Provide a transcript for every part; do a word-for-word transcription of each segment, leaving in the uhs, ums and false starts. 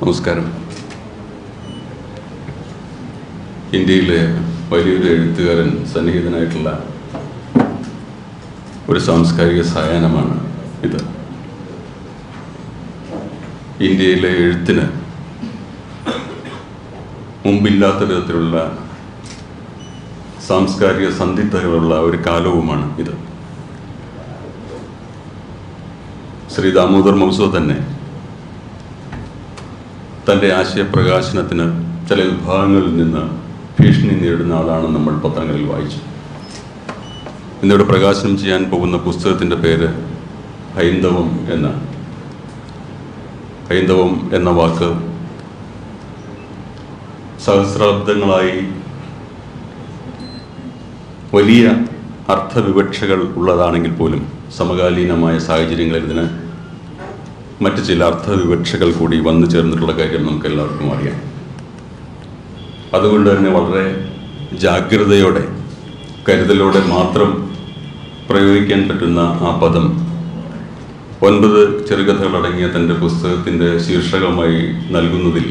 നമസ്കാരം. ഇന്ത്യയിലെ വലിയൊരു എഴുത്തുകാരൻ സന്നിഹിതനായിട്ടുള്ള ഒരു സാംസ്കാരിക സായാഹ്നമാണ് ഇത്. ഇന്ത്യയിലെ എഴുത്തിന് മുമ്പില്ലാത്ത വിധത്തിലുള്ള സാംസ്കാരിക സന്ധിഗ്ധതകളുള്ള ഒരു കാലവുമാണ് ഇത്. ശ്രീ ദാമോദർ മൗസോ തന്നെ തൻ്റെ ആശയപ്രകാശനത്തിന് ചില വിഭാഗങ്ങളിൽ നിന്ന് ഭീഷണി നേരിടുന്ന ആളാണ് നമ്മൾ പത്രങ്ങളിൽ വായിച്ചു. ഇന്നിവിടെ പ്രകാശനം ചെയ്യാൻ പോകുന്ന പുസ്തകത്തിൻ്റെ പേര് ഹൈന്ദവം എന്നാണ്. ഹൈന്ദവം എന്ന വാക്ക് സഹസ്രാബ്ദങ്ങളായി വലിയ അർത്ഥവിവക്ഷകൾ ഉള്ളതാണെങ്കിൽ പോലും സമകാലീനമായ സാഹചര്യങ്ങളിൽ ഇതിന് മറ്റ് ചില അർത്ഥവിവക്ഷകൾ കൂടി വന്നു ചേർന്നിട്ടുള്ള കാര്യം നമുക്ക് എല്ലാവർക്കും അറിയാം. അതുകൊണ്ട് തന്നെ വളരെ ജാഗ്രതയോടെ കരുതലോടെ മാത്രം പ്രയോഗിക്കാൻ പറ്റുന്ന ആ പദം ഒൻപത് ചെറുകഥകളടങ്ങിയ തൻ്റെ പുസ്തകത്തിൻ്റെ ശീർഷകമായി നൽകുന്നതിൽ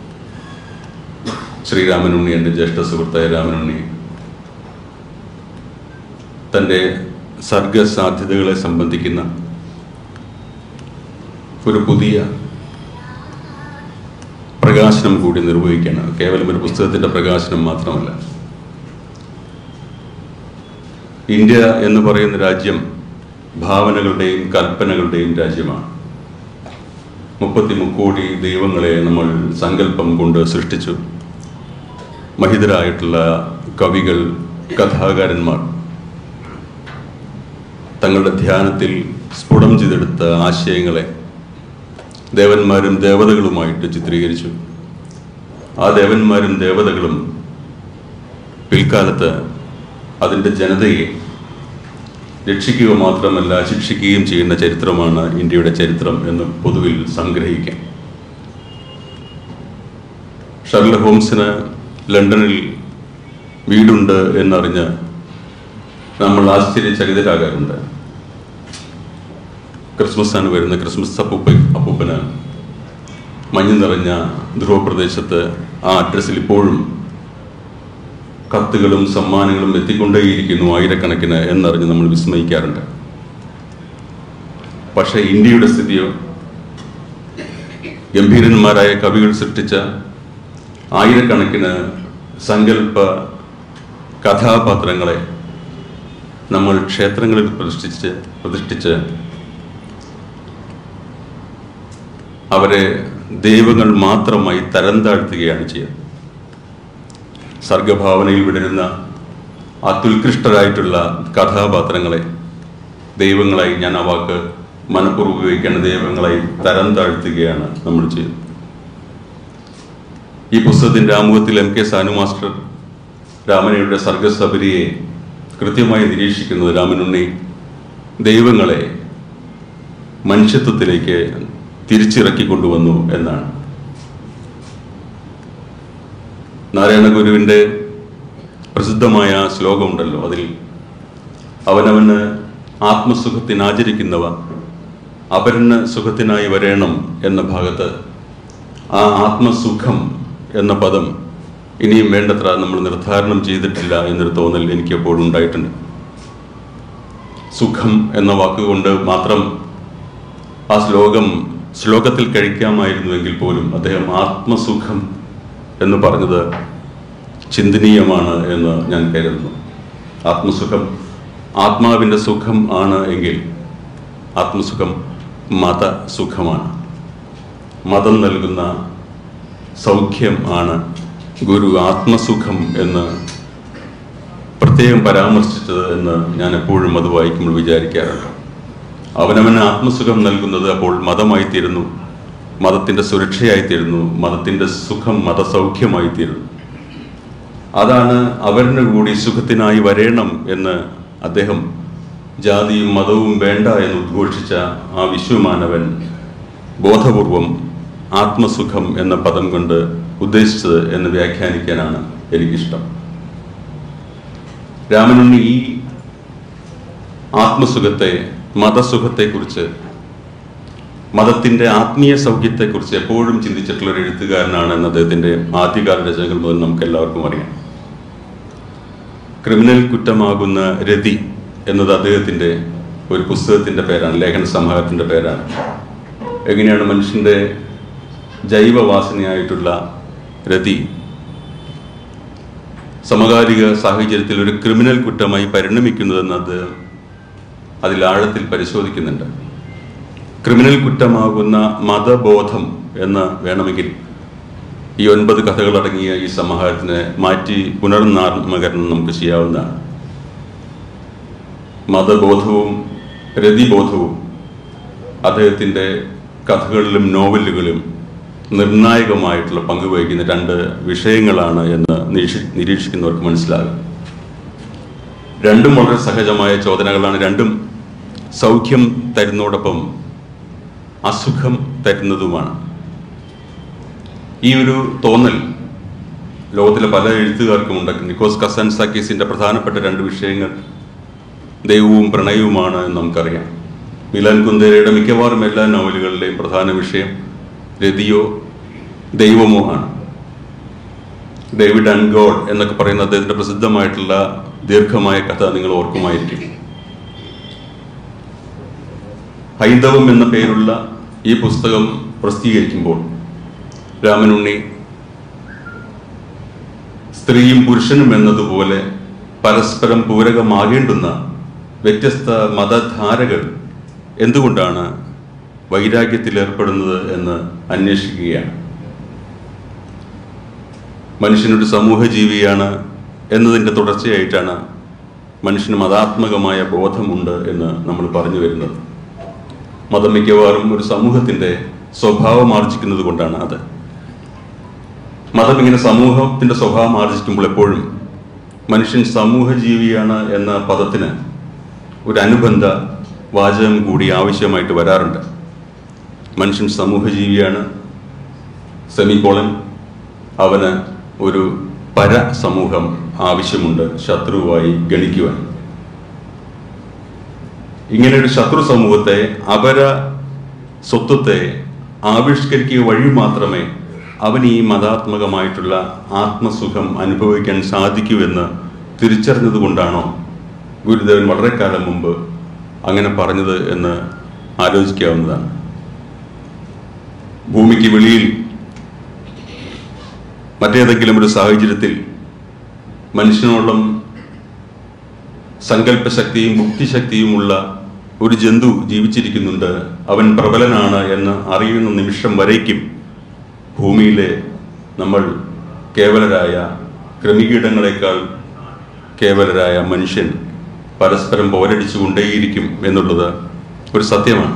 ശ്രീ രാമനുണ്ണി, എൻ്റെ ജ്യേഷ്ഠ സുഹൃത്തായ രാമനുണ്ണി, തൻ്റെ സർഗസാധ്യതകളെ സംബന്ധിക്കുന്ന ഒരു പുതിയ പ്രകാശനം കൂടി നിർവഹിക്കുകയാണ്. കേവലം ഒരു പുസ്തകത്തിൻ്റെ പ്രകാശനം മാത്രമല്ല. ഇന്ത്യ എന്ന് പറയുന്ന രാജ്യം ഭാവനകളുടെയും കൽപ്പനകളുടെയും രാജ്യമാണ്. മുപ്പത്തി മുക്കോടി ദൈവങ്ങളെ നമ്മൾ സങ്കല്പം കൊണ്ട് സൃഷ്ടിച്ചു. മഹിതരായിട്ടുള്ള കവികൾ, കഥാകാരന്മാർ തങ്ങളുടെ ധ്യാനത്തിൽ സ്ഫുടം ചെയ്തെടുത്ത ആശയങ്ങളെ ദേവന്മാരും ദേവതകളുമായിട്ട് ചിത്രീകരിച്ചു. ആ ദേവന്മാരും ദേവതകളും പിൽക്കാലത്ത് അതിൻ്റെ ജനതയെ രക്ഷിക്കുക മാത്രമല്ല ശിക്ഷിക്കുകയും ചെയ്യുന്ന ചരിത്രമാണ് ഇന്ത്യയുടെ ചരിത്രം എന്ന് പൊതുവിൽ സംഗ്രഹിക്കാം. ഷെർലക് ഹോംസിന് ലണ്ടനിൽ വീടുണ്ട് എന്നറിഞ്ഞ് നമ്മൾ ആശ്ചര്യചകിതരാകാറുണ്ട്. ക്രിസ്മസാണ് വരുന്ന ക്രിസ്മസ് അപ്പൂപ്പ അപ്പൂപ്പന് മഞ്ഞ് നിറഞ്ഞ ധ്രുവപ്രദേശത്ത് ആ അഡ്രസ്സിൽ ഇപ്പോഴും കത്തുകളും സമ്മാനങ്ങളും എത്തിക്കൊണ്ടേയിരിക്കുന്നു, ആയിരക്കണക്കിന് എന്നറിഞ്ഞ് നമ്മൾ വിസ്മയിക്കാറുണ്ട്. പക്ഷേ ഇന്ത്യയുടെ സ്ഥിതിയോ, ഗംഭീരന്മാരായ കവികൾ സൃഷ്ടിച്ച ആയിരക്കണക്കിന് സങ്കല്പ കഥാപാത്രങ്ങളെ നമ്മൾ ക്ഷേത്രങ്ങളിൽ പ്രതിഷ്ഠിച്ച് പ്രതിഷ്ഠിച്ച് അവരെ ദൈവങ്ങൾ മാത്രമായി തരം താഴ്ത്തുകയാണ് ചെയ്യുന്നത്. സർഗഭാവനയിൽ വിടരുന്ന അത്യുത്കൃഷ്ടരായിട്ടുള്ള കഥാപാത്രങ്ങളെ ദൈവങ്ങളായി, ഞാൻ ആ വാക്ക് മനഃപൂർവ്വം ഉപയോഗിക്കേണ്ട, ദൈവങ്ങളായി തരം താഴ്ത്തുകയാണ് നമ്മൾ ചെയ്യുന്നത്. ഈ പുസ്തകത്തിൻ്റെ ആമുഖത്തിൽ എം കെ സാനു മാസ്റ്റർ രാമനുണ്ണിയുടെ സർഗസബരിയെ കൃത്യമായി നിരീക്ഷിക്കുന്നത് രാമനുണ്ണി ദൈവങ്ങളെ മനുഷ്യത്വത്തിലേക്ക് തിരിച്ചിറക്കിക്കൊണ്ടുവന്നു എന്നാണ്. നാരായണ ഗുരുവിൻ്റെ പ്രസിദ്ധമായ ശ്ലോകമുണ്ടല്ലോ, അതിൽ അവനവന് ആത്മസുഖത്തിനാചരിക്കുന്നവ അപരന് സുഖത്തിനായി വരേണം എന്ന ഭാഗത്ത് ആ ആത്മസുഖം എന്ന പദം ഇനിയും വേണ്ടത്ര നമ്മൾ നിർദ്ധാരണം ചെയ്തിട്ടില്ല എന്നൊരു തോന്നൽ എനിക്ക് എപ്പോഴും ഉണ്ടായിട്ടുണ്ട്. സുഖം എന്ന വാക്കുകൊണ്ട് മാത്രം ആ ശ്ലോകം ശ്ലോകത്തിൽ കഴിക്കാമായിരുന്നുവെങ്കിൽ പോലും അദ്ദേഹം ആത്മസുഖം എന്ന് പറഞ്ഞത് ചിന്തനീയമാണ് എന്ന് ഞാൻ കരുതുന്നു. ആത്മസുഖം ആത്മാവിൻ്റെ സുഖം ആണ് എങ്കിൽ ആത്മസുഖം മതസുഖമാണ്. മതം നൽകുന്ന സൗഖ്യം ആണ് ഗുരു ആത്മസുഖം എന്ന് പ്രത്യേകം പരാമർശിച്ചത് എന്ന് ഞാൻ എപ്പോഴും അത് വായിക്കുമ്പോൾ വിചാരിക്കാറുണ്ട്. അവനവന് ആത്മസുഖം നൽകുന്നത് അപ്പോൾ മതമായിത്തീരുന്നു, മതത്തിൻ്റെ സുരക്ഷയായിത്തീരുന്നു, മതത്തിൻ്റെ സുഖം മതസൗഖ്യമായിത്തീരുന്നു. അതാണ് അവരിന് കൂടി സുഖത്തിനായി വരേണം എന്ന് അദ്ദേഹം ജാതിയും മതവും വേണ്ട എന്ന് ഉദ്ഘോഷിച്ച ആ വിശ്വമാനവൻ ബോധപൂർവം ആത്മസുഖം എന്ന പദം കൊണ്ട് ഉദ്ദേശിച്ചത് എന്ന് വ്യാഖ്യാനിക്കാനാണ് എനിക്കിഷ്ടം. രാമനുണ്ണി ഈ ആത്മസുഖത്തെ, മതസുഖത്തെക്കുറിച്ച് മതത്തിൻ്റെ ആത്മീയ സൗഖ്യത്തെക്കുറിച്ച് എപ്പോഴും ചിന്തിച്ചിട്ടുള്ള ഒരു എഴുത്തുകാരനാണ് എന്ന് അദ്ദേഹത്തിൻ്റെ ആദ്യകാല രചനകൾ മുതൽ നമുക്ക് എല്ലാവർക്കും അറിയാം. ക്രിമിനൽ കുറ്റമാകുന്ന രതി എന്നത് അദ്ദേഹത്തിൻ്റെ ഒരു പുസ്തകത്തിൻ്റെ പേരാണ്, ലേഖന സമാഹാരത്തിൻ്റെ പേരാണ്. എങ്ങനെയാണ് മനുഷ്യൻ്റെ ജൈവവാസനയായിട്ടുള്ള രതി സമകാലിക സാഹചര്യത്തിൽ ഒരു ക്രിമിനൽ കുറ്റമായി പരിണമിക്കുന്നതെന്ന് അത് അതിൽ ആഴത്തിൽ പരിശോധിക്കുന്നുണ്ട്. ക്രിമിനൽ കുറ്റമാകുന്ന മതബോധം എന്ന് വേണമെങ്കിൽ ഈ ഒൻപത് കഥകളടങ്ങിയ ഈ സമാഹാരത്തിനെ മാറ്റി പുനർനാമകരണം നമുക്ക് ചെയ്യാവുന്നതാണ്. മതബോധവും രതിബോധവും അദ്ദേഹത്തിൻ്റെ കഥകളിലും നോവലുകളിലും നിർണായകമായിട്ടുള്ള പങ്കുവഹിക്കുന്ന രണ്ട് വിഷയങ്ങളാണ് എന്ന് നിരീക്ഷിക്കുന്നവർക്ക് മനസ്സിലാകും. രണ്ടും വളരെ സഹജമായ ചോദനകളാണ്. രണ്ടും സൗഖ്യം തരുന്നതോടൊപ്പം അസുഖം തരുന്നതുമാണ്. ഈ ഒരു തോന്നൽ ലോകത്തിലെ പല എഴുത്തുകാർക്കും ഉണ്ട്. നിക്കോസ് കസാൻസാക്കീസിൻ്റെ പ്രധാനപ്പെട്ട രണ്ട് വിഷയങ്ങൾ ദൈവവും പ്രണയവുമാണ് എന്ന് നമുക്കറിയാം. മിലാൻ കുന്ദേരയുടെ മിക്കവാറും എല്ലാ നോവലുകളിലെയും പ്രധാന വിഷയം രതിയോ ദൈവമോ ആണ്. ഡേവിഡ് ആൻഡ് ഗോഡ് എന്നൊക്കെ പറയുന്ന അദ്ദേഹത്തിൻ്റെ പ്രസിദ്ധമായിട്ടുള്ള ദീർഘമായ കഥ നിങ്ങൾ ഓർക്കുമായിരിക്കും. ഹൈന്ദവം എന്ന പേരുള്ള ഈ പുസ്തകം പ്രസിദ്ധീകരിക്കുമ്പോൾ രാമനുണ്ണി സ്ത്രീയും പുരുഷനും എന്നതുപോലെ പരസ്പരം പൂരകമാകേണ്ടുന്ന വ്യത്യസ്ത മതധാരകൾ എന്തുകൊണ്ടാണ് വൈരാഗ്യത്തിലേർപ്പെടുന്നത് എന്ന് അന്വേഷിക്കുകയാണ്. മനുഷ്യനൊരു സമൂഹ ജീവിയാണ് എന്നതിൻ്റെ തുടർച്ചയായിട്ടാണ് മനുഷ്യന് മതാത്മകമായ ബോധമുണ്ട് എന്ന് നമ്മൾ പറഞ്ഞു വരുന്നത്. മതം മിക്കവാറും ഒരു സമൂഹത്തിൻ്റെ സ്വഭാവം ആർജിക്കുന്നത് കൊണ്ടാണ്. അത് മതം ഇങ്ങനെ സമൂഹത്തിൻ്റെ സ്വഭാവം ആർജിക്കുമ്പോൾ എപ്പോഴും മനുഷ്യൻ സമൂഹ ജീവിയാണ് എന്ന പദത്തിന് ഒരു അനുബന്ധ വാചകം കൂടി ആവശ്യമായിട്ട് വരാറുണ്ട്. മനുഷ്യൻ സമൂഹ ജീവിയാണ്, സെമിക്കോളൻ, അവന് ഒരു പര സമൂഹം ആവശ്യമുണ്ട് ശത്രുവായി ഗണിക്കുവാൻ. ഇങ്ങനെ ഒരു ശത്രു സമൂഹത്തെ, അപര സ്വത്വത്തെ ആവിഷ്കരിക്കുക വഴി മാത്രമേ അവൻ ഈ മതാത്മകമായിട്ടുള്ള ആത്മസുഖം അനുഭവിക്കാൻ സാധിക്കൂ എന്ന് തിരിച്ചറിഞ്ഞത് കൊണ്ടാണോ ഗുരുദേവൻ വളരെ കാലം മുമ്പ് അങ്ങനെ പറഞ്ഞത് എന്ന് ആലോചിക്കാവുന്നതാണ്. ഭൂമിക്ക് വെളിയിൽ മറ്റേതെങ്കിലും ഒരു സാഹചര്യത്തിൽ മനുഷ്യനോളം സങ്കല്പശക്തിയും ബുദ്ധിശക്തിയുമുള്ള ഒരു ജന്തു ജീവിച്ചിരിക്കുന്നുണ്ട്, അവൻ പ്രബലനാണ് എന്ന് അറിയുന്ന നിമിഷം വരേക്കും ഭൂമിയിലെ നമ്മൾ കേവലരായ കൃമികീടങ്ങളെക്കാൾ കേവലരായ മനുഷ്യൻ പരസ്പരം പോരടിച്ചു കൊണ്ടേയിരിക്കും എന്നുള്ളത് ഒരു സത്യമാണ്.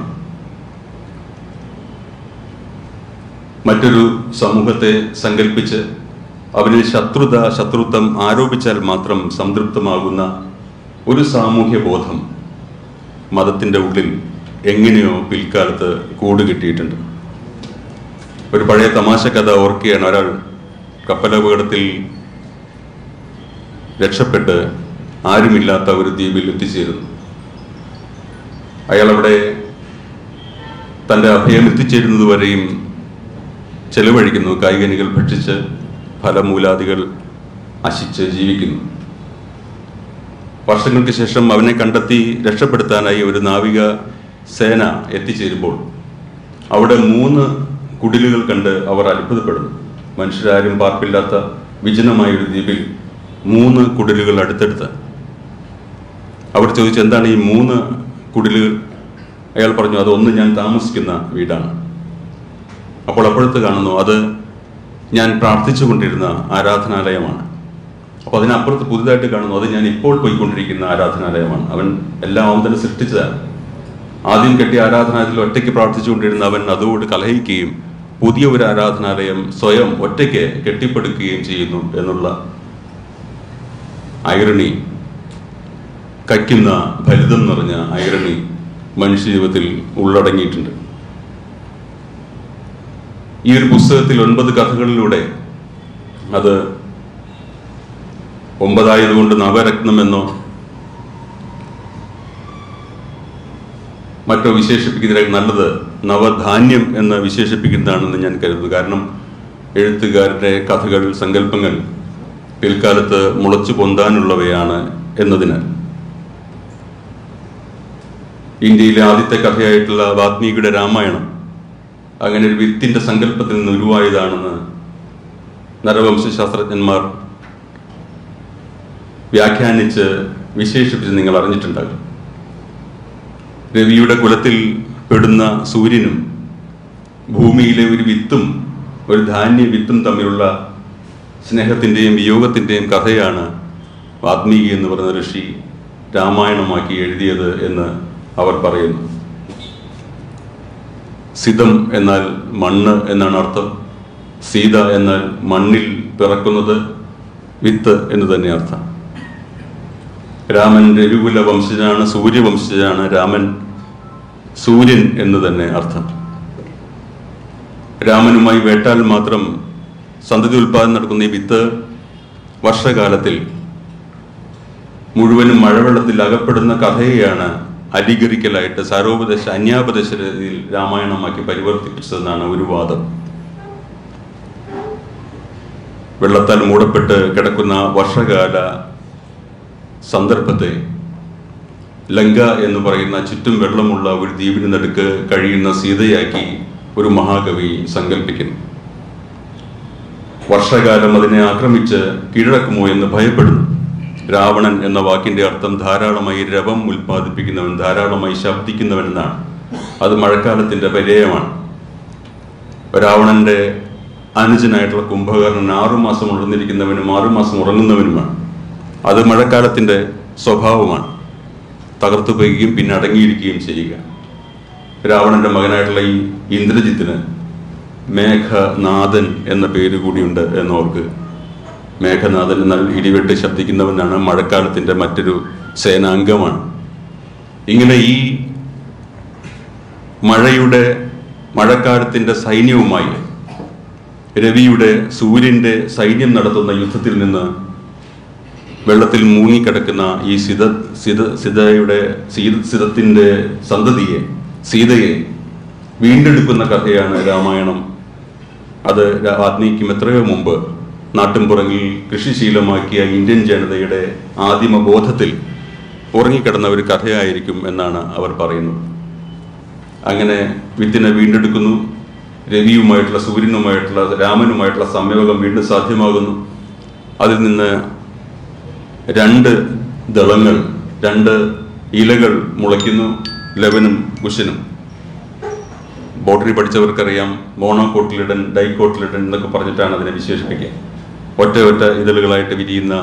മറ്റൊരു സമൂഹത്തെ സങ്കല്പിച്ച് അവനിൽ ശത്രുത ശത്രുത്വം ആരോപിച്ചാൽ മാത്രം സംതൃപ്തമാകുന്ന ഒരു സാമൂഹ്യ ബോധം മതത്തിൻ്റെ ഉള്ളിൽ എങ്ങനെയോ പിൽക്കാലത്ത് കൂടുകിട്ടിയിട്ടുണ്ട്. ഒരു പഴയ തമാശ കഥ ഓർക്കുകയാണ്. ഒരാൾ കപ്പലപകടത്തിൽ രക്ഷപ്പെട്ട് ആരുമില്ലാത്ത ഒരു ദ്വീപിൽ എത്തിച്ചേരുന്നു. അയാളവിടെ തൻ്റെ അഭയം എത്തിച്ചേരുന്നതുവരെയും ചെലവഴിക്കുന്നു. കായികനികൾ ഭക്ഷിച്ച് ഫലമൂലാദികൾ അശിച്ച് ജീവിക്കുന്നു. വർഷങ്ങൾക്ക് ശേഷം അവനെ കണ്ടെത്തി രക്ഷപ്പെടുത്താനായി ഒരു നാവിക സേന എത്തിച്ചേരുമ്പോൾ അവിടെ മൂന്ന് കുടിലുകൾ കണ്ട് അവർ അത്ഭുതപ്പെടുന്നു. മനുഷ്യരാരും പാർപ്പില്ലാത്ത വിജനമായൊരു ദ്വീപിൽ മൂന്ന് കുടിലുകൾ അടുത്തടുത്ത്. അവർ ചോദിച്ചു, എന്താണ് ഈ മൂന്ന് കുടിലുകൾ? അയാൾ പറഞ്ഞു, അതൊന്ന് ഞാൻ താമസിക്കുന്ന വീടാണ്. അപ്പോൾ അപ്പോഴത്തെ കാണുന്നു, അത് ഞാൻ പ്രാർത്ഥിച്ചു കൊണ്ടിരുന്ന ആരാധനാലയമാണ്. അപ്പോൾ അതിനപ്പുറത്ത് പുതുതായിട്ട് കാണുന്നു, അത് ഞാൻ ഇപ്പോൾ പോയിക്കൊണ്ടിരിക്കുന്ന ആരാധനാലയമാണ്. അവൻ എല്ലാം അവൻ തന്നെ സൃഷ്ടിച്ചതാണ്. ആദ്യം കെട്ടിയ ആരാധനാലയത്തിൽ ഒറ്റയ്ക്ക് പ്രാർത്ഥിച്ചുകൊണ്ടിരുന്ന അവൻ അതോട് കലഹിക്കുകയും പുതിയ ഒരു ആരാധനാലയം സ്വയം ഒറ്റയ്ക്ക് കെട്ടിപ്പടുക്കുകയും ചെയ്യുന്നു എന്നുള്ള ഐറണി, കയ്ക്കുന്ന ഫലിതം നിറഞ്ഞ ഐറണി മനുഷ്യ ജീവിതത്തിൽ ഉള്ളടങ്ങിയിട്ടുണ്ട്. ഈ ഒരു പുസ്തകത്തിൽ ഒൻപത് കഥകളിലൂടെ, അത് ഒമ്പതായതുകൊണ്ട് നവരത്നമെന്നോ മറ്റോ വിശേഷിപ്പിക്കുന്നതിനേക്കാൾ നല്ലത് നവധാന്യം എന്ന് വിശേഷിപ്പിക്കുന്നതാണെന്ന് ഞാൻ കരുതുന്നു. കാരണം എഴുത്തുകാരുടെ കഥകൾ, സങ്കല്പങ്ങൾ പിൽക്കാലത്ത് മുളച്ചു പൊന്താനുള്ളവയാണ് എന്നതിന് ഇന്ത്യയിലെ ആദ്യത്തെ കഥയായിട്ടുള്ള വാൽമീകിയുടെ രാമായണം അങ്ങനെ ഒരു വിത്തിന്റെ സങ്കല്പത്തിൽ നിന്ന് ഉരുവായതാണെന്ന് നരവംശാസ്ത്രജ്ഞന്മാർ വ്യാഖ്യാനിച്ച് വിശേഷിപ്പിച്ച് നിങ്ങൾ അറിഞ്ഞിട്ടുണ്ടാകും. രവിയുടെ കുലത്തിൽ പെടുന്ന സൂര്യനും ഭൂമിയിലെ ഒരു വിത്തും ഒരു ധാന്യ വിത്തും തമ്മിലുള്ള സ്നേഹത്തിൻ്റെയും വിയോഗത്തിൻ്റെയും കഥയാണ് വാൽമീകി എന്ന് പറയുന്ന ഋഷി രാമായണമാക്കി എഴുതിയത് എന്ന് അവർ പറയുന്നു. സിതം എന്നാൽ മണ്ണ് എന്നാണ് അർത്ഥം. സീത എന്നാൽ മണ്ണിൽ പിറക്കുന്നത് വിത്ത് എന്ന് തന്നെ അർത്ഥം. രാമൻ രവികുല വംശജനാണ്, സൂര്യവംശജനാണ്. രാമൻ സൂര്യൻ എന്ന് തന്നെ അർത്ഥം. രാമനുമായി വേട്ടാൽ മാത്രം സന്തതി ഉൽപാദനം നടക്കുന്ന ഈ വിത്ത് വർഷകാലത്തിൽ മുഴുവനും മഴവെള്ളത്തിൽ അകപ്പെടുന്ന കഥയെയാണ് അലിഗറിക്കലായിട്ട് സാരോപദേശ അന്യാപദേശ രീതിയിൽ രാമായണമാക്കി പരിവർത്തിപ്പിച്ചതെന്നാണ് ഒരു വാദം. വെള്ളത്താൽ മൂടപ്പെട്ട് കിടക്കുന്ന വർഷകാല സന്ദർഭത്തെ ലങ്ക എന്ന് പറയുന്ന ചുറ്റും വെള്ളമുള്ള ഒരു ദ്വീപിന് നടുക്ക് കഴിയുന്ന സീതയാക്കി ഒരു മഹാകവി സങ്കല്പിക്കുന്നു. വർഷകാലം അതിനെ ആക്രമിച്ച് കീഴടക്കുമോ എന്ന് ഭയപ്പെടുന്നു. രാവണൻ എന്ന വാക്കിന്റെ അർത്ഥം ധാരാളമായി രവം ഉൽപ്പാദിപ്പിക്കുന്നവൻ, ധാരാളമായി ശബ്ദിക്കുന്നവൻ എന്നാണ്. അത് മഴക്കാലത്തിന്റെ പര്യായമാണ്. രാവണന്റെ അനുജനായിട്ടുള്ള കുംഭകർണൻ ആറുമാസം ഉണർന്നിരിക്കുന്നവനും ആറുമാസം ഉറങ്ങുന്നവനുമാണ്. അത് മഴക്കാലത്തിന്റെ സ്വഭാവമാണ്. തകർത്തു പെയ്യുകയും പിന്നെ അടങ്ങിയിരിക്കുകയും ചെയ്യുക. രാവണന്റെ മകനായിട്ടുള്ള ഈ ഇന്ദ്രജിത്തിന് മേഘനാഥൻ എന്ന പേര് കൂടിയുണ്ട് എന്നോർക്ക്. മേഘനാഥൻ എന്നാൽ ഇടിവെട്ട് ശബ്ദിക്കുന്നവനാണ്. മഴക്കാലത്തിന്റെ മറ്റൊരു സേനാംഗമാണ്. ഇങ്ങനെ ഈ മഴയുടെ മഴക്കാലത്തിന്റെ സൈന്യവുമായി രവിയുടെ സൂര്യന്റെ സൈന്യം നടത്തുന്ന യുദ്ധത്തിൽ നിന്ന് വെള്ളത്തിൽ മുങ്ങിക്കിടക്കുന്ന ഈ സിത സിത സിതയുടെ സീത സിതത്തിന്റെ സന്തതിയെ, സീതയെ വീണ്ടെടുക്കുന്ന കഥയാണ് രാമായണം. അത് വാൽമീകിക്കും എത്രയോ മുമ്പ് നാട്ടിൻപുറങ്ങളിൽ കൃഷിശീലമാക്കിയ ഇന്ത്യൻ ജനതയുടെ ആദിമ ബോധത്തിൽ ഉറങ്ങിക്കിടന്ന ഒരു കഥയായിരിക്കും എന്നാണ് അവർ പറയുന്നത്. അങ്ങനെ വിത്തിനെ വീണ്ടെടുക്കുന്നു. രവിയുമായിട്ടുള്ള സൂര്യനുമായിട്ടുള്ള രാമനുമായിട്ടുള്ള സംയോഗം വീണ്ടും സാധ്യമാകുന്നു. അതിൽ നിന്ന് രണ്ട് ദളങ്ങൾ, രണ്ട് ഇലകൾ മുളയ്ക്കുന്നു, ലവനും കുശനും. ബോട്ടണി പഠിച്ചവർക്കറിയാം, മോണോകോട്ടിലിഡൻ, ഡൈകോട്ടിലിഡൻ എന്നൊക്കെ പറഞ്ഞിട്ടാണ് അതിനെ വിശേഷിപ്പിക്കുക. ഒറ്റ ഒറ്റ ഇതളുകളായിട്ട് വിരിയുന്ന,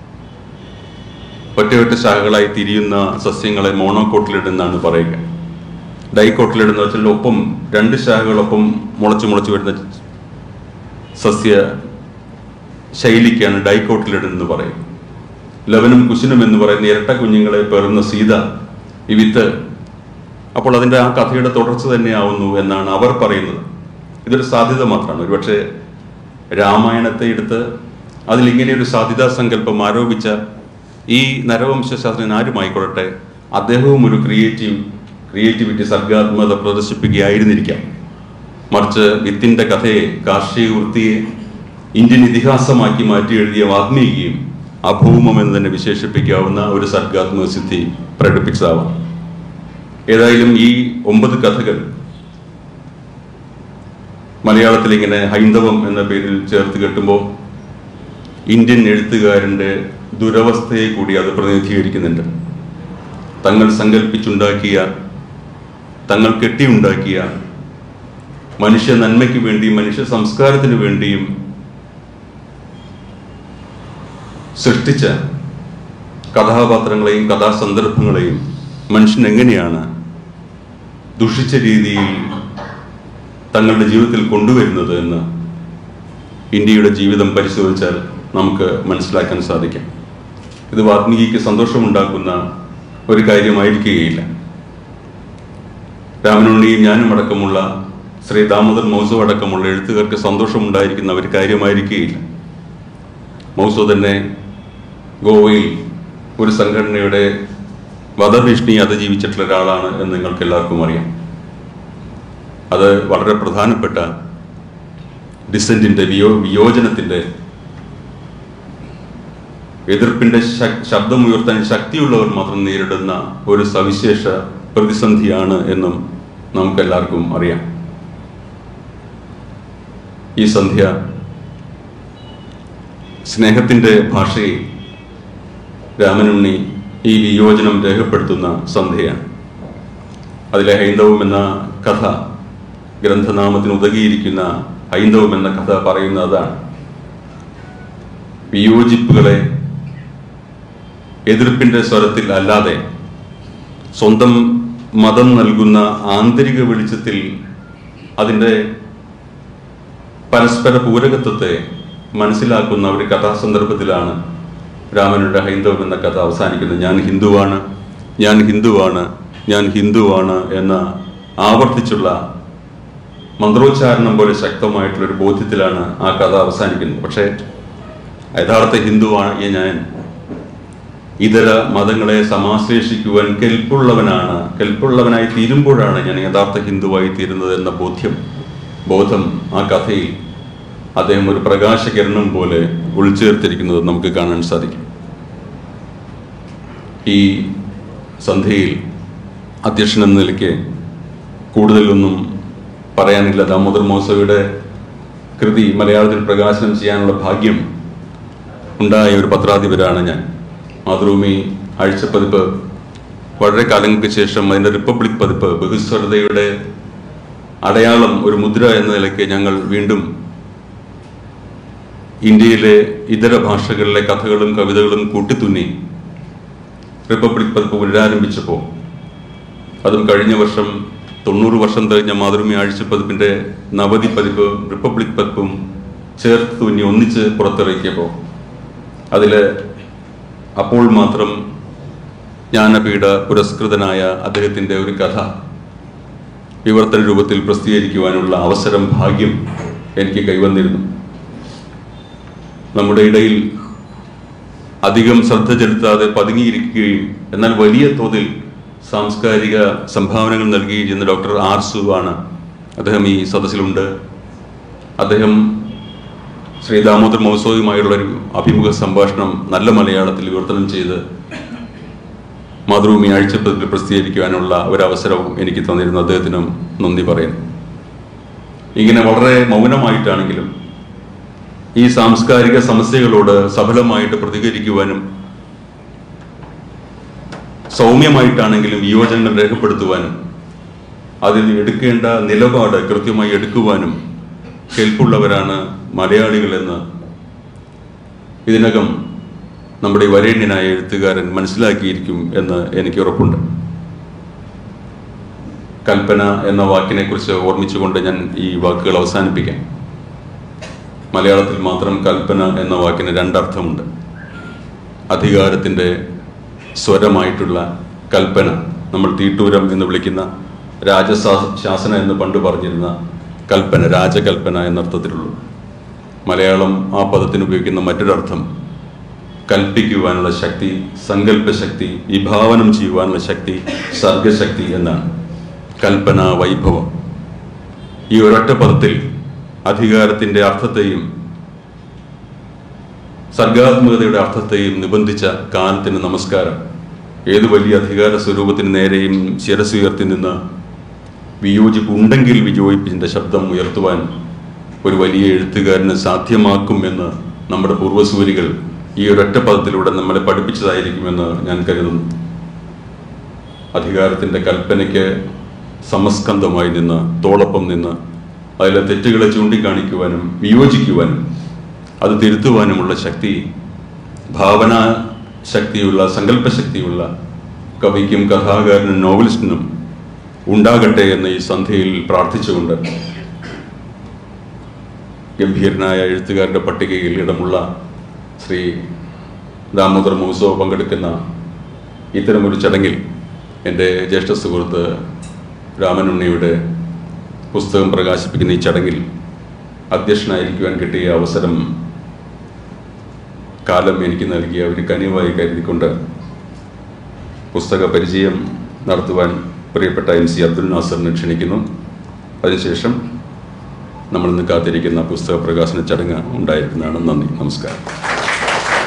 ഒറ്റ ഒറ്റ ശാഖകളായി തിരിയുന്ന സസ്യങ്ങളെ മോണോകോട്ടിലിഡൻ എന്നാണ് പറയുക. ഡൈകോട്ടിലിഡൻ എന്ന് വെച്ചാൽ ഒപ്പം രണ്ട് ശാഖകളൊപ്പം മുളച്ച് മുളച്ച് വരുന്ന സസ്യ ശൈലിക്കാണ് ഡൈകോട്ടിലിഡൻ എന്ന് പറയും. ലവനും കുശനും എന്ന് പറയുന്ന ഇരട്ട കുഞ്ഞുങ്ങളെ പേറുന്ന സീത, ഈ വിത്ത്. അപ്പോൾ അതിൻ്റെ ആ കഥയുടെ തുടർച്ച തന്നെയാവുന്നു എന്നാണ് അവർ പറയുന്നത്. ഇതൊരു സാധ്യത മാത്രമാണ്. ഒരുപക്ഷെ രാമായണത്തെ എടുത്ത് അതിലിങ്ങനെയൊരു സാധ്യതാ സങ്കല്പം ആരോപിച്ച ഈ നരവംശാസ്ത്രജ്ഞൻ ആരുമായിക്കൊള്ളട്ടെ, അദ്ദേഹവും ഒരു ക്രിയേറ്റീവ് ക്രിയേറ്റിവിറ്റി സർഗാത്മകത പ്രദർശിപ്പിക്കുകയായിരുന്നിരിക്കാം. മറിച്ച് വിത്തിൻ്റെ കഥയെ, കാർഷിക വൃത്തിയെ ഇന്ത്യൻ ഇതിഹാസമാക്കി മാറ്റി എഴുതിയ വാൽമീകിയും അഭൗമം എന്ന് തന്നെ വിശേഷിപ്പിക്കാവുന്ന ഒരു സർഗാത്മക സിദ്ധി പ്രകടിപ്പിച്ചതാവാം. ഏതായാലും ഈ ഒമ്പത് കഥകൾ മലയാളത്തിൽ ഇങ്ങനെ ഹൈന്ദവം എന്ന പേരിൽ ചേർത്ത് കെട്ടുമ്പോൾ ഇന്ത്യൻ എഴുത്തുകാരൻ്റെ ദുരവസ്ഥയെ കൂടി അത് പ്രതിനിധീകരിക്കുന്നുണ്ട്. തങ്ങൾ സങ്കല്പിച്ചുണ്ടാക്കിയ, തങ്ങൾ കെട്ടിയുണ്ടാക്കിയ മനുഷ്യ നന്മയ്ക്ക് വേണ്ടിയും മനുഷ്യ സംസ്കാരത്തിന് വേണ്ടിയും സൃഷ്ടിച്ച കഥാപാത്രങ്ങളെയും കഥാസന്ദർഭങ്ങളെയും മനുഷ്യൻ എങ്ങനെയാണ് ദുഷിച്ച രീതിയിൽ തങ്ങളുടെ ജീവിതത്തിൽ കൊണ്ടുവരുന്നത് എന്ന് ഇന്ത്യയുടെ ജീവിതം പരിശോധിച്ചാൽ നമുക്ക് മനസ്സിലാക്കാൻ സാധിക്കും. ഇത് വാൽമീകിക്ക് സന്തോഷമുണ്ടാക്കുന്ന ഒരു കാര്യമായിരിക്കുകയില്ല. രാമനുണ്ണിയും ഞാനും അടക്കമുള്ള ശ്രീ ദാമോദർ മൗസോ അടക്കമുള്ള എഴുത്തുകാർക്ക് സന്തോഷമുണ്ടായിരിക്കുന്ന ഒരു കാര്യമായിരിക്കുകയില്ല. മൗസോ തന്നെ ഗോവയിൽ ഒരു അത് വളരെ പ്രധാനപ്പെട്ട ഡിസെൻറ്റിൻ്റെ വിയോ വിയോജനത്തിൻ്റെ എതിർപ്പിൻ്റെ ശബ്ദമുയർത്താൻ ശക്തിയുള്ളവർ മാത്രം നേരിടുന്ന ഒരു സവിശേഷ പ്രതിസന്ധിയാണ് എന്നും നമുക്കെല്ലാവർക്കും അറിയാം. ഈ സന്ധ്യ സ്നേഹത്തിൻ്റെ ഭാഷയിൽ രാമനുണ്ണി ഈ വിയോജനം രേഖപ്പെടുത്തുന്ന സന്ധ്യയാണ്. അതിലെ ഹൈന്ദവം എന്ന കഥ, ഗ്രന്ഥനാമത്തിന് ഉതകിയിരിക്കുന്ന ഹൈന്ദവം എന്ന കഥ പറയുന്നതാണ്. വിയോജിപ്പുകളെ എതിർപ്പിൻ്റെ സ്വരത്തിൽ അല്ലാതെ സ്വന്തം മതം നൽകുന്ന ആന്തരിക വെളിച്ചത്തിൽ അതിൻ്റെ പരസ്പര പൂരകത്വത്തെ മനസ്സിലാക്കുന്ന ഒരു കഥാസന്ദർഭത്തിലാണ് രാമനുടെ ഹൈന്ദവം എന്ന കഥ അവസാനിക്കുന്നത്. ഞാൻ ഹിന്ദുവാണ്, ഞാൻ ഹിന്ദുവാണ്, ഞാൻ ഹിന്ദുവാണ് എന്ന ആവർത്തിച്ചുള്ള മന്ത്രോച്ചാരണം പോലെ ശക്തമായിട്ടുള്ളൊരു ബോധ്യത്തിലാണ് ആ കഥ അവസാനിക്കുന്നത്. പക്ഷേ യഥാർത്ഥ ഹിന്ദുവാണ് ഞാൻ, ഇതര മതങ്ങളെ സമാശ്ലേഷിക്കുവാൻ കെൽപ്പുള്ളവനാണ്, കെൽപ്പുള്ളവനായി തീരുമ്പോഴാണ് ഞാൻ യഥാർത്ഥ ഹിന്ദുവായി തീരുന്നത് എന്ന ബോധ്യം ബോധം ആ കഥയിൽ അദ്ദേഹം ഒരു പ്രകാശകിരണം പോലെ ഉൾച്ചേർത്തിരിക്കുന്നത് നമുക്ക് കാണാൻ സാധിക്കും. ഈ സന്ധ്യയിൽ അധ്യക്ഷൻ എന്ന നിലയ്ക്ക് കൂടുതലൊന്നും പറയാനില്ല. ദാമോദർ മൗസവിയുടെ കൃതി മലയാളത്തിൽ പ്രകാശനം ചെയ്യാനുള്ള ഭാഗ്യം ഉണ്ടായ ഒരു പത്രാധിപരാണ് ഞാൻ. മാതൃഭൂമി ആഴ്ചപ്പതിപ്പ് വളരെ കാലങ്ങൾക്ക് ശേഷം അതിൻ്റെ റിപ്പബ്ലിക് പതിപ്പ് ബഹുസ്വരതയുടെ അടയാളം, ഒരു മുദ്ര എന്ന നിലയ്ക്ക് ഞങ്ങൾ വീണ്ടും ഇന്ത്യയിലെ ഇതര ഭാഷകളിലെ കഥകളും കവിതകളും കൂട്ടിത്തുന്നി റിപ്പബ്ലിക് പതിപ്പ് പുനരാരംഭിച്ചപ്പോൾ, അതും കഴിഞ്ഞ വർഷം തൊണ്ണൂറ് വർഷം കഴിഞ്ഞ മാതൃഭൂമി ആഴ്ചപ്പതിപ്പിൻ്റെ നവതി പതിപ്പ് റിപ്പബ്ലിക് പതിപ്പും ചേർത്ത് തുന്നി ഒന്നിച്ച് പുറത്തിറക്കിയപ്പോൾ അതിൽ അപ്പോൾ മാത്രം ജ്ഞാനപീഠ പുരസ്കൃതനായ അദ്ദേഹത്തിൻ്റെ ഒരു കഥ വിവർത്തന രൂപത്തിൽ പ്രസിദ്ധീകരിക്കുവാനുള്ള അവസരം, ഭാഗ്യം എനിക്ക് കൈവന്നിരുന്നു. നമ്മുടെ ഇടയിൽ അധികം ശ്രദ്ധ ചെലുത്താതെ പതുങ്ങിയിരിക്കുകയും എന്നാൽ വലിയ തോതിൽ സാംസ്കാരിക സംഭാവനകൾ നൽകുകയും ചെയ്യുന്ന ഡോക്ടർ ആർ സു ആണ്. അദ്ദേഹം ഈ സദസ്സിലുണ്ട്. അദ്ദേഹം ശ്രീ ദാമോദർ മൗസോയുമായുള്ളൊരു അഭിമുഖ സംഭാഷണം നല്ല മലയാളത്തിൽ വിവർത്തനം ചെയ്ത് മാതൃഭൂമി ആഴ്ചപ്പതിപ്പിൽ പ്രസിദ്ധീകരിക്കുവാനുള്ള ഒരവസരവും എനിക്ക് തന്നിരുന്നു. അദ്ദേഹത്തിനും നന്ദി പറയുന്നു. ഇങ്ങനെ വളരെ മൗനമായിട്ടാണെങ്കിലും ഈ സാംസ്കാരിക സമസ്യകളോട് സഫലമായിട്ട് പ്രതികരിക്കുവാനും സൗമ്യമായിട്ടാണെങ്കിലും വിയോജനങ്ങൾ രേഖപ്പെടുത്തുവാനും അതിൽ എടുക്കേണ്ട നിലപാട് കൃത്യമായി എടുക്കുവാനും കെൽപ്പുള്ളവരാണ് മലയാളികളെന്ന് ഇതിനകം നമ്മുടെ വരേണ്യനായ എഴുത്തുകാരൻ മനസ്സിലാക്കിയിരിക്കും എന്ന് എനിക്ക് ഉറപ്പുണ്ട്. കൽപ്പന എന്ന വാക്കിനെക്കുറിച്ച് ഓർമ്മിച്ചുകൊണ്ട് ഞാൻ ഈ വാക്കുകൾ അവസാനിപ്പിക്കാം. മലയാളത്തിൽ മാത്രം കൽപ്പന എന്ന വാക്കിന് രണ്ടർത്ഥമുണ്ട്. അധികാരത്തിൻ്റെ സ്വരമായിട്ടുള്ള കൽപ്പന, നമ്മൾ തീട്ടൂരം എന്ന് വിളിക്കുന്ന രാജശാസന എന്ന് പണ്ട് പറഞ്ഞിരുന്ന കൽപ്പന, രാജകൽപ്പന എന്നർത്ഥത്തിലുള്ളൂ. മലയാളം ആ പദത്തിന് ഉപയോഗിക്കുന്ന മറ്റൊരർത്ഥം കൽപ്പിക്കുവാനുള്ള ശക്തി, സങ്കല്പശക്തി, വിഭാവനം ചെയ്യുവാനുള്ള ശക്തി, സർഗശക്തി എന്നാണ്. കൽപ്പന, വൈഭവം. ഈ ഒരൊറ്റ പദത്തിൽ അധികാരത്തിൻ്റെ അർത്ഥത്തെയും സർഗാത്മകതയുടെ അർത്ഥത്തെയും നിബന്ധിച്ച കാലത്തിന് നമസ്കാരം. ഏതു വലിയ അധികാര സ്വരൂപത്തിന് നേരെയും ശിരസുയർത്തി നിന്ന് വിയോജിപ്പ് ഉണ്ടെങ്കിൽ വിയോജിപ്പിൻ്റെ ശബ്ദം ഉയർത്തുവാൻ ഒരു വലിയ എഴുത്തുകാരന് സാധ്യമാക്കുമെന്ന് നമ്മുടെ പൂർവ്വസൂരികൾ ഈ ഒരൊറ്റ പദത്തിലൂടെ നമ്മളെ പഠിപ്പിച്ചതായിരിക്കുമെന്ന് ഞാൻ കരുതുന്നു. അധികാരത്തിൻ്റെ കൽപ്പനയ്ക്ക് സമസ്കന്ധമായി നിന്ന്, തോളൊപ്പം നിന്ന് അതിലെ തെറ്റുകളെ ചൂണ്ടിക്കാണിക്കുവാനും വിയോജിക്കുവാനും അത് തിരുത്തുവാനുമുള്ള ശക്തി, ഭാവനാ ശക്തിയുള്ള, സങ്കല്പശക്തിയുള്ള കവിക്കും കഥാകാരനും നോവലിസ്റ്റിനും ഉണ്ടാകട്ടെ എന്ന് ഈ സന്ധ്യയിൽ പ്രാർത്ഥിച്ചുകൊണ്ട് ഗംഭീരനായ എഴുത്തുകാരുടെ പട്ടികയിൽ ഇടമുള്ള ശ്രീ ദാമോദർ മൗസോ പങ്കെടുക്കുന്ന ഇത്തരമൊരു ചടങ്ങിൽ എൻ്റെ ജ്യേഷ്ഠ സുഹൃത്ത് രാമനുണ്ണിയുടെ പുസ്തകം പ്രകാശിപ്പിക്കുന്ന ഈ ചടങ്ങിൽ അധ്യക്ഷനായിരിക്കുവാൻ കിട്ടിയ അവസരം കാലം എനിക്ക് നൽകിയ ഒരു കനിവായി കരുതിക്കൊണ്ട് പുസ്തക പരിചയം നടത്തുവാൻ പ്രിയപ്പെട്ട എം സി അബ്ദുൽ നാസറിനെ ക്ഷണിക്കുന്നു. അതിനുശേഷം നമ്മളിന്ന് കാത്തിരിക്കുന്ന പുസ്തക പ്രകാശന ചടങ്ങ് ഉണ്ടായിരിക്കുന്നതാണ്. നന്ദി, നമസ്കാരം.